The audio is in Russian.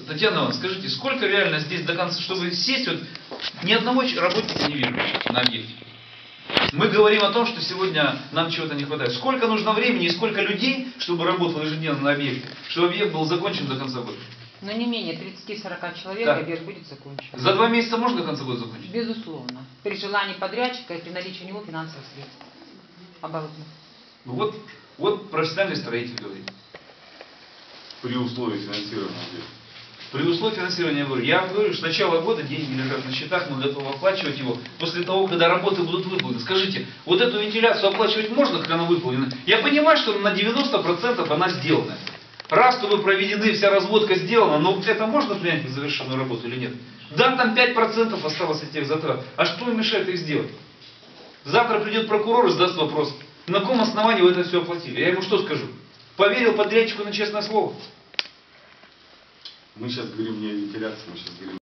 Татьяна Ивановна, скажите, сколько реально здесь до конца, чтобы сесть, вот ни одного работника не вижу на объекте. Мы говорим о том, что сегодня нам чего-то не хватает. Сколько нужно времени и сколько людей, чтобы работало ежедневно на объекте, чтобы объект был закончен до конца года? Но не менее 30-40 человек, Да. объект будет закончен. За 2 месяца можно до конца года закончить? Безусловно. При желании подрядчика и при наличии у него финансовых средств. Оборотных. Вот профессиональный строитель говорит. При условии финансирования. При условии финансирования, я говорю, что с начала года деньги лежат на счетах, мы готовы оплачивать его после того, когда работы будут выполнены. Скажите, вот эту вентиляцию оплачивать можно, как она выполнена? Я понимаю, что на 90% она сделана. Раз чтобы проведены, вся разводка сделана, но это можно принять как завершенную работу или нет? Да, там 5% осталось от тех затрат. А что им мешает их сделать? Завтра придет прокурор и задаст вопрос, на каком основании вы это все оплатили? Я ему что скажу? Поверил подрядчику на честное слово? Мы сейчас говорим не о вентиляции, мы сейчас говорим